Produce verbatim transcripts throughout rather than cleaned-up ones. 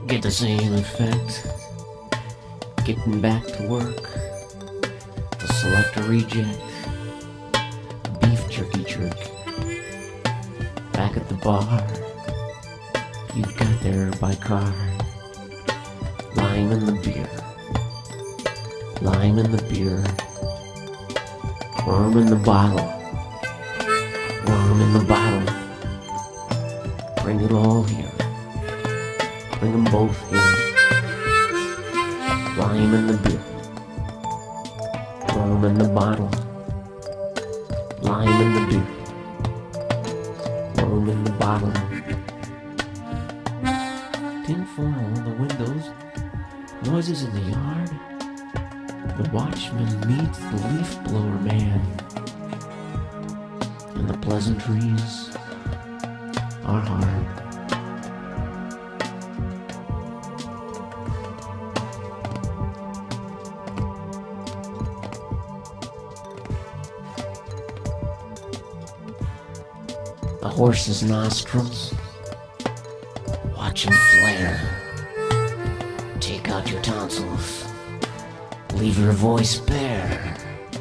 get the same effect. Getting back to work, the selector reject, beef jerky jerk. Back at the bar, you got there by car. Lime in the beer, lime in the beer. Worm in the bottle, worm in the bottle. Bring it all here, bring them both here. Lime in the beer, worm in the bottle. Lime in the beer, worm in the bottle. Tinfoil on the windows, noises in the yard. The watchman meets the leafblower man, and the pleasantries are hard. The horse's nostrils, watch him flare. Take out your tonsils, leave your voice bare.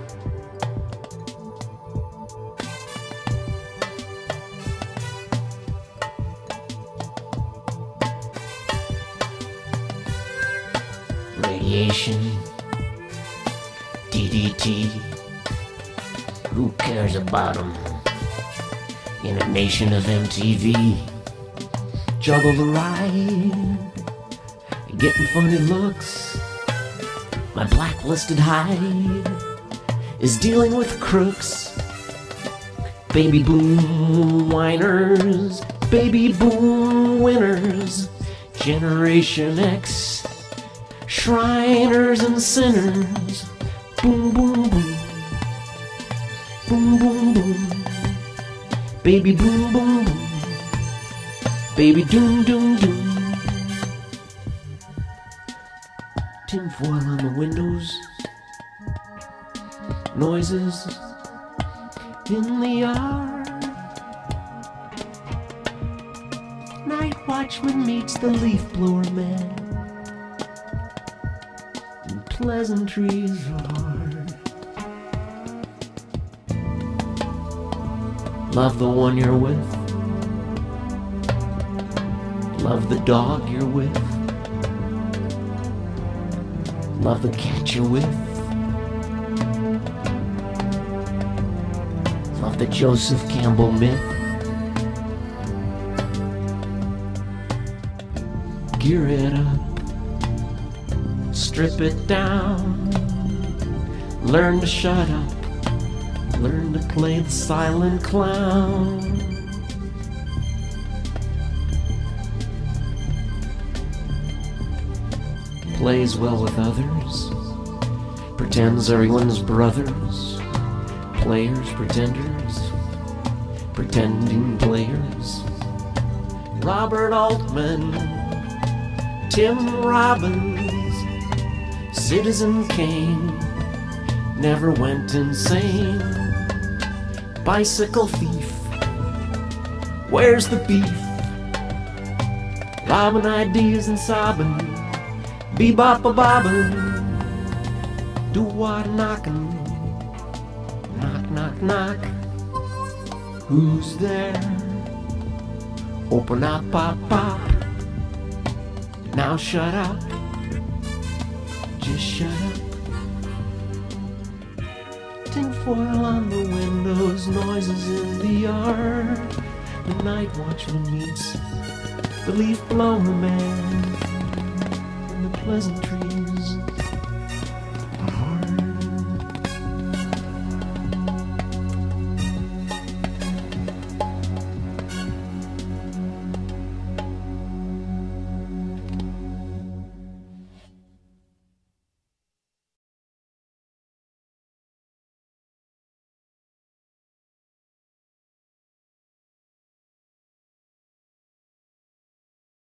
Radiation, D D T, who cares about them? In a nation of M T V, juggle the ride, getting funny looks. My blacklisted hide is dealing with crooks. Baby boom whiners, baby boom winners. Generation X, Shriners and sinners. Boom boom boom, boom boom boom. Baby boom boom boom, baby doom doom doom. Tinfoil on the windows, noises in the yard. Nightwatchman meets the leafblower man, and pleasantries are hard. Love the one you're with, love the dog you're with, love the cat you're with, love the Joseph Campbell myth. Gear it up, strip it down, learn to shut up, learn to play the silent clown. Plays well with others, pretends everyone's brothers. Players, pretenders, pretending players. Robert Altman, Tim Robbins, Citizen Kane never went insane. Bicycle thief, where's the beef? Robbing ideas and sobbing, bebop-a-bobbing, do-what knocking, knock, knock, knock. Who's there? Open up, pop, pop. Now shut up, just shut up. Tinfoil on the windows, noises in the yard. The night watchman meets the leaf blower man, and the pleasantries